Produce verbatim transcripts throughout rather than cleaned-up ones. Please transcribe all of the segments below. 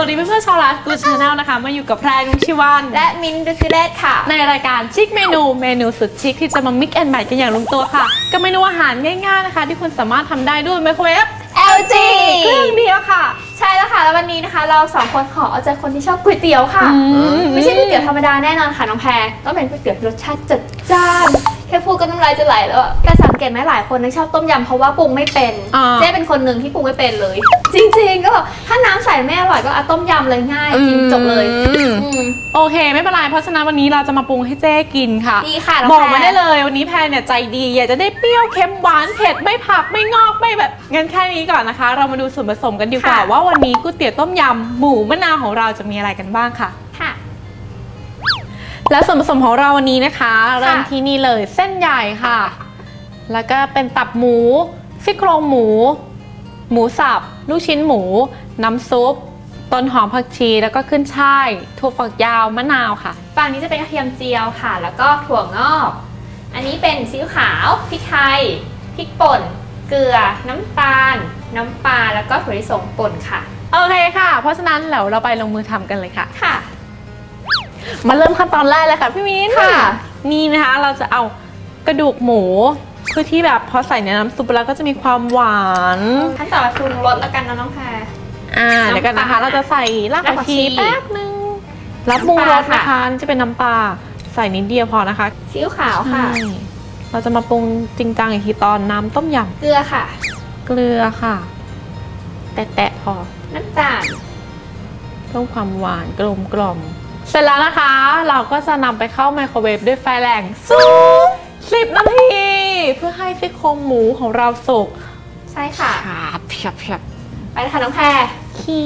วัสดีเพื่อนๆชาวไลฟ์กูชาแนลนะคะมาอยู่กับแพรนุชิวันและมินดุสิเลศค่ะในรายการชิคเมนูเมนูสุดชิคที่จะมามิกแอนด์แมทกันอย่างลงตัวค่ะกับเมนูอาหารง่ายๆนะคะที่คุณสามารถทำได้ด้วยไมโครเวฟแอล จีเครื่องเดียวค่ะใช่แล้วค่ะแล้ววันนี้นะคะเราสองคนขอเอาใจคนที่ชอบก๋วยเตี๋ยวค่ะไม่ใช่ก๋วยเตี๋ยวธรรมดาแน่นอนค่ะน้องแพรต้องเป็นก๋วยเตี๋ยวรสชาติจัดจ้านแค่พูดก็น้ำลายจะไหลแล้วแต่สังเกตไหมหลายคนที่ชอบต้มยำเพราะว่าปรุงไม่เป็นเจ๊เป็นคนหนึ่งที่ปรุงไม่เป็นเลยจริงๆก็ถ้าน้ำใส่ไม่อร่อยก็เอาต้มยำเลยง่ายกินจบเลยโอเคไม่เป็นไรเพราะฉะนั้นวันนี้เราจะมาปรุงให้เจ๊กินค่ะดีค่ะบอกมาได้เลยวันนี้แพรเนี่ยใจดีอยากจะได้เปรี้ยวเค็มหวานเผ็ดไม่ผักไม่งอกไม่แบบงั้นแค่นี้ก่อนนะคะเรามาดูส่วนผสมกันดีกว่าว่าวันนี้ก๋วยเตี๋ยวต้มยำหมูมะนาวของเราจะมีอะไรกันบ้างค่ะค่ะและส่วนผสมของเราวันนี้นะคะเริ่มที่นี่เลยเส้นใหญ่ค่ะแล้วก็เป็นตับหมูซี่โครงหมูหมูสับลูกชิ้นหมูน้ำซุปต้นหอมผักชีแล้วก็ขึ้นช่ายถั่วฝักยาวมะนาวค่ะฝั่งนี้จะเป็นกระเทียมเจียวค่ะแล้วก็ถั่วงอกอันนี้เป็นซีอิ๊วขาวพริกไทยพริกป่นเกลือน้ำตาลน้ำปลาแล้วก็ถั่วลิสงป่นค่ะโอเคค่ะเพราะฉะนั้นเดี๋ยวเราไปลงมือทำกันเลยค่ะค่ะมาเริ่มขั้นตอนแรกเลยค่ะพี่มิ้นค่ะนี่นะคะเราจะเอากระดูกหมูเพื่อที่แบบพอใส่ในน้ำซุปแล้วก็จะมีความหวานขั้นตอนปรุงรสแล้วกันนะน้องแพรอ่าเดี๋ยวกันนะคะเราจะใส่รากผักชีแป๊บนึงแล้วปรุงรสนะคะนี่จะเป็นน้ำปลาใส่นิดเดียวพอนะคะซีอิ๊วขาวค่ะเราจะมาปรุงจริงจังอีกทีตอนน้ำต้มยำเกลือค่ะเกลือค่ะแตะๆพอน้ำตาลเพิ่มความหวานกลมกล่อมเสร็จแล้วนะคะเราก็จะนำไปเข้าไมโครเวฟด้วยไฟแรงสูงสิบนาทีเพื่อให้ซี่โครงหมูของเราสุกใช่ค่ะเพียบเพียบไปค่ะน้องแพรคี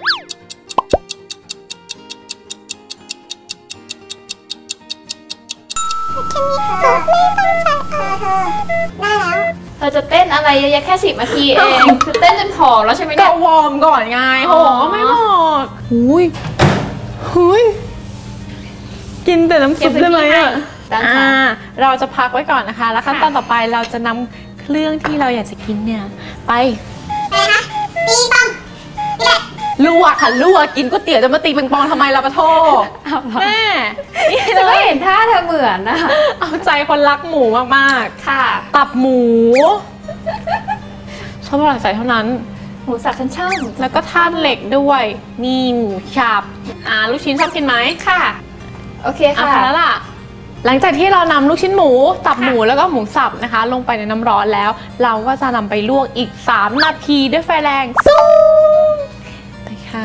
เราจะเต้นอะไรเยอะแยะแค่สิบนาทีเองคือเต้นจนผอมแล้วใช่ไหมเนี่ยก็วอร์มก่อนไงโหไม่หมดหุยหุยกินแต่น้ำซุปได้ไหมอ่ะอ่าเราจะพักไว้ก่อนนะคะแล้วขั้นตอนต่อไปเราจะนำเครื่องที่เราอยากจะกินเนี่ยไปอะไรคะตีปองลวกค่ะลวกกินก๋วยเตี๋ยวจะมาตีปิงปองทำไมล่ะปะโทแม่จะไม่เห็นท่าเธอเหมือนนะเอาใจคนรักหมูมากๆค่ะตับหมูชอบอร่อยใส่เท่านั้นหมูสับชั้นช่างแล้วก็ท่านเหล็กด้วยนี่หมูฉับอ่าลูกชิ้นชอบกินไหมค่ะโอเคค่ะแล้วล่ะหลังจากที่เรานำลูกชิ้นหมูตับหมูแล้วก็หมูสับนะคะลงไปในน้ำร้อนแล้วเราก็จะนำไปลวกอีกสามนาทีด้วยไฟแรงสูงไปค่ะ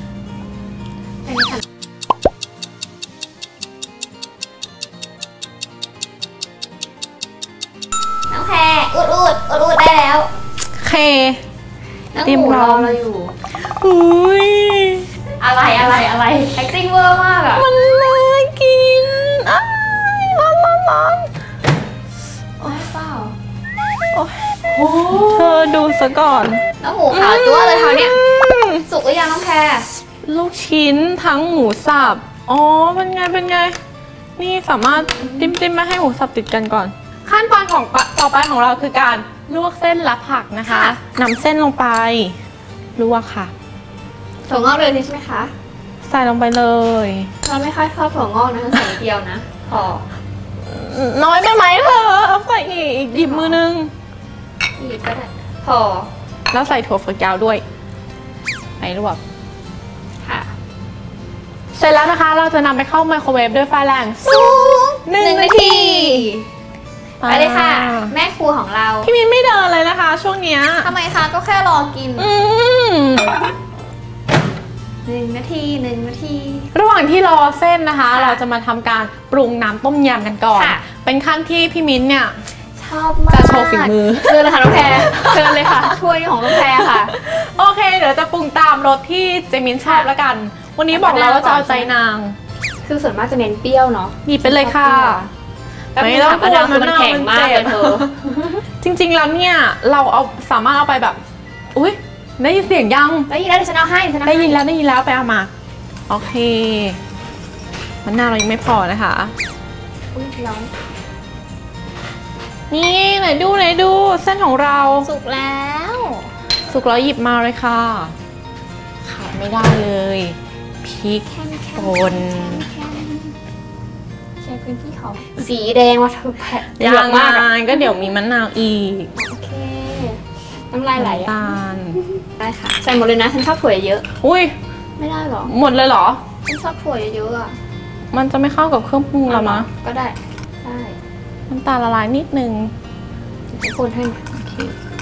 น้องแพรอุดอุดอุดอุดได้แล้วเคน้องหมูรอเราอยู่อุ้ยอะไรอะไรอะไรแอคติ้งเวอร์มากอะมันน่ากินอ้ายร้อนร้อนร้อนโอ้ยเปล่าโอ้เธอดูซะก่อนน้องหมูขาวตัวเลยค่ะเนี่ยสุกหรือยังน้องแพรลูกชิ้นทั้งหมูสับอ๋อเป็นไงเป็นไงนี่สามารถจิ้มจิ้มไม่ให้หมูสับติดกันก่อนขั้นตอนของต่อไปของเราคือการลวกเส้นและผักนะคะนำเส้นลงไปลวกค่ะถั่วงอกเลยใช่ไหมคะใส่ลงไปเลยเราไม่ค่อยชอบถั่วงอกนะใส่เดียวนะพอน้อยไปไหมเธอเอาใส่อีกหยิบมือนึงหยิบก็ได้พอแล้วใส่ถั่วฝักยาวด้วยไปลวกค่ะเสร็จแล้วนะคะเราจะนำไปเข้าไมโครเวฟด้วยไฟแรงสูงหนึ่งนาทีไปเลยค่ะแม่ครัวของเราพี่มินไม่เดินเลยนะคะช่วงเนี้ยทำไมคะก็แค่รอกินหนึ่งนาทีหนึ่งนาทีระหว่างที่รอเส้นนะคะเราจะมาทำการปรุงน้ำต้มยำกันก่อนเป็นขั้นที่พี่มิ้นเนี่ยชอบมากจะโชว์ฝีมือเชิญเลยค่ะน้องแพรเชิญเลยค่ะถ้วยของน้องแพรค่ะโอเคเดี๋ยวจะปรุงตามรสที่เจมินชอบแล้วกันวันนี้บอกแล้วว่าจะเอาใจนางคือส่วนมากจะเน้นเปรี้ยวเนาะหยิบไปเลยค่ะไม่ต้องกลัวมันแข็งมากเลยเธอจริงๆแล้วเนี่ยเราเอาสามารถเอาไปแบบอุ้ยได้ยินเสียงยังได้ยินแล้วฉันเอาให้ได้ยินแล้วได้ยินแล้วไปเอามาโอเคมันน่าเรายังไม่พอนะคะอุ้ยร้อนนี่ไหนดูไหนดูเส้นของเราสุกแล้วสุกแล้วหยิบมาเลยค่ะขาดไม่ได้เลยพริกป่นใช้พื้นที่เขาสีแดงว่าเธอแผลยังไงก็เดี๋ยวมีมะนาวอีกโอเคน้ำลายไหลน้ำตาลได้ค่ะใส่หมดเลยนะฉันชอบถั่วเยอะอุ้ยไม่ได้หรอหมดเลยเหรอฉันชอบถั่วเยอะอ่ะมันจะไม่เข้ากับเครื่องปรุงหรอมะก็ได้ได้น้ำตาลละลายนิดนึงจะคนให้โอเค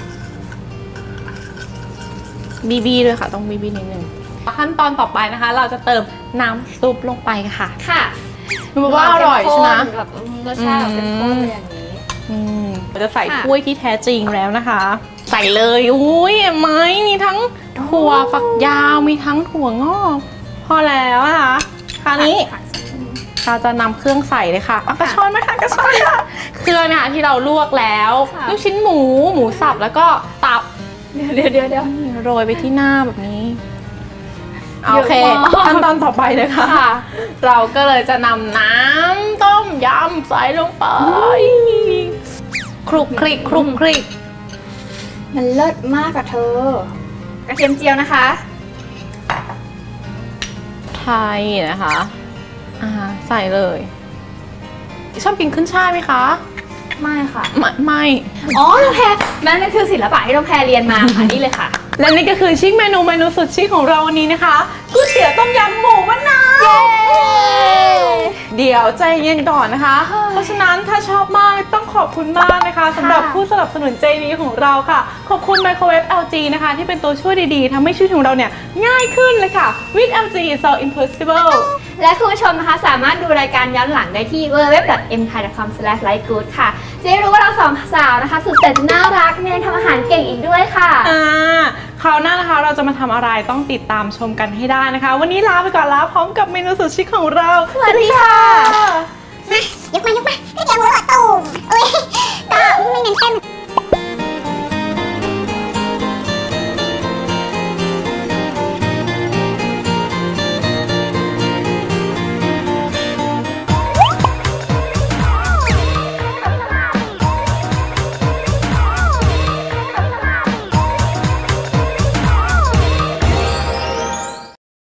บีบีด้วยค่ะ ต้องบีบีนิดนึงขั้นตอนต่อไปนะคะ เราจะเติมน้ำซุปลงไปค่ะค่ะดูว่าอร่อยใช่ไหมแบบรสชาติแบบเป็นข้นเลยอย่างนี้อืมเราจะใส่ถ้วยที่แท้จริงแล้วนะคะ ใส่เลยอุ้ยเห็นไหมมีทั้งถั่วฝักยาวมีทั้งถั่วงอกพอแล้วนะคะคราวนี้เราจะนำเครื่องใส่เลยค่ะเอากระชอนมาค่ะกระชอนค่ะเครื่องนะคะที่เราลวกแล้วลูกชิ้นหมูหมูสับแล้วก็ตับเดี๋ยวเดี๋ยวเดี๋ยวโรยไปที่หน้าแบบนี้ โอเคเยอะมากขั้นตอนต่อไปเลยค่ะ เราก็เลยจะนำน้ำต้มยำใส่ลงไปคลุกคลิกคลุกคลิกมันเลิศมากอะเธอ กระเทียมเจียวนะคะไทยนะคะอ่าใส่เลย ชอบกินขึ้นช่ายไหมคะไม่ค่ะไม่ไม่อ๋อน้องแพรนั่นคือศิลปะที่น้องแพรเรียนมาค่ะ นี่เลยค่ะและนี่ก็คือชิคเมนูเมนูสุดชิคของเราวันนี้นะคะก๋วยเตี๋ยวต้มยำหมูมะนาว เดี๋ยวใจเย็นก่อนนะคะ เพราะฉะนั้นถ้าชอบมากต้องขอบคุณมากนะคะสำหรับผู้สนับสนุนใจดีของเราค่ะ ขอบคุณไมโครเวฟ แอล จี นะคะที่เป็นตัวช่วยดีๆทำให้ชีวิตของเราเนี่ยง่ายขึ้นเลยค่ะ with แอล จี so impossible และคุณผู้ชมนะคะสามารถดูรายการย้อนหลังได้ที่ ดับเบิลยู ดับเบิลยู ดับเบิลยู ดอท เอ็ม ไทย ดอท คอม สแลช ไลฟ์ กู๊ด ค่ะ จะได้รู้ว่าเราสองสาวนะคะสุดแสนจะน่ารักเนี่ยทำอาหารเก่งอีกด้วยค่ะอ่าคราวหน้านะคะเราจะมาทำอะไรต้องติดตามชมกันให้ได้นะคะ วันนี้ลาไปก่อนแล้วพร้อมกับเมนูสุดชิคของเราสวัสดีค่ะ